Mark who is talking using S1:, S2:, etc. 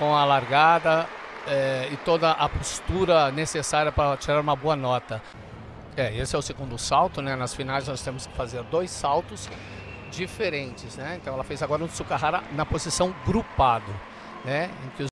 S1: com a largada e toda a postura necessária para tirar uma boa nota. Esse é o segundo salto, né? Nas finais nós temos que fazer 2 saltos diferentes, né? Então ela fez agora um Tsukahara na posição grupado, né? Em que os